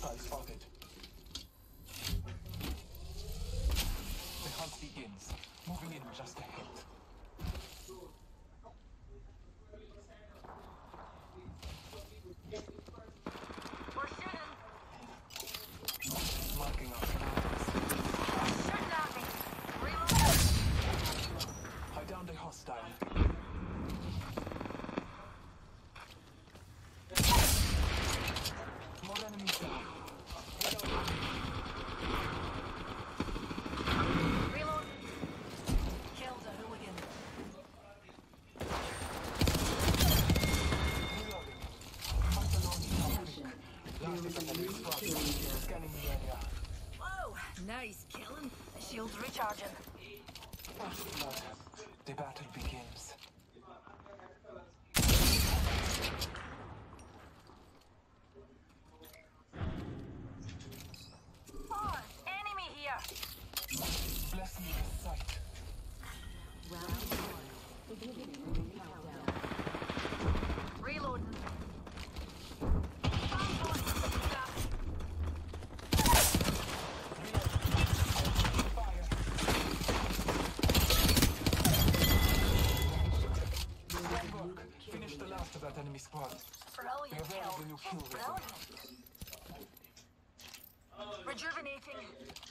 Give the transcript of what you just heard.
Hostile spotted. The hunt begins. Moving in just ahead. We're shooting. Marking our Shooting at me. Reload. I downed a hostile. More enemies down. Reload. Killed a hooligan. Reloading. Hunter launching our pick. Last is enemy squad. Scanning the area. Whoa, nice killing. The shield's recharging. First blood. The battle begins. Oh, enemy here. Bless me with sight. Round 1. Beginning countdown. Reloading. Fire. Good work. Finish the last of that enemy squad. Brilliant You're very kill. the new kill. Brilliant. Rejuvenating.